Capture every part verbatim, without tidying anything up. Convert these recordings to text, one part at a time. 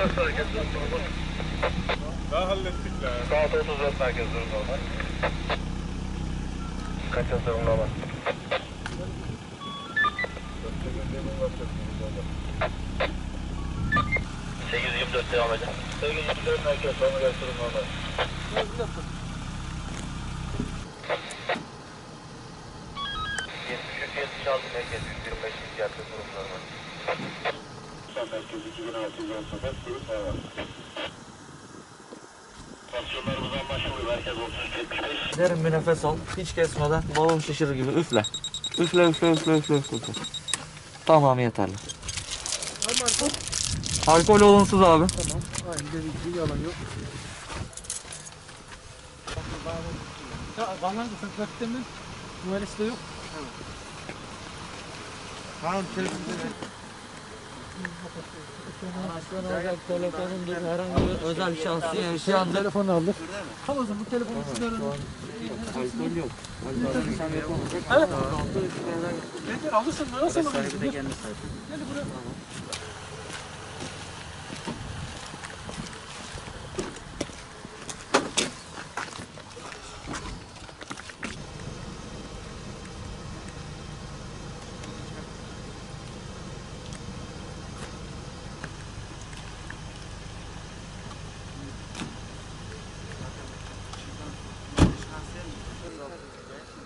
dört merkez durum normal. Daha hallettik la. Saat otuz dört merkez durum normal. Kaç yıl durum normal? sekiz yirmi dört devam edin. sekiz yirmi dört merkez sonra durum normal. yetmiş üç yetmiş altı merkez yüz yirmi beş ihtiyatlı durum normal. Merkez iki bin altı yüz on sekiz durum normal. Tansiyonlarımız anlaşılıyor. Merkez otuz üç yetmiş beş. Derin bir nefes al. Hiç kesmeden balon şişirir gibi üfle. Üfle üfle üfle üfle üfle. üfle. Tamam yeterli. Alkol olumsuz abi. Tamam. Aynı dediği yalan yok. Ya bana da trafikte mi? Numarası da yok. Tamam telefonda. Araçtan alacak telefonundur, herhangi bir özel şahsi eşyandır. Telefonu alır. Tamam o zaman bu telefonu sizden alın. Alkol yok. Alkol insan yapamayacak. Evet. Altı üç yerden Nedir alırsın nasıl alırsın? sahibi de kendi sahibi. Gel buraya.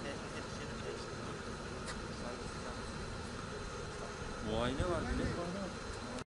Muayene var.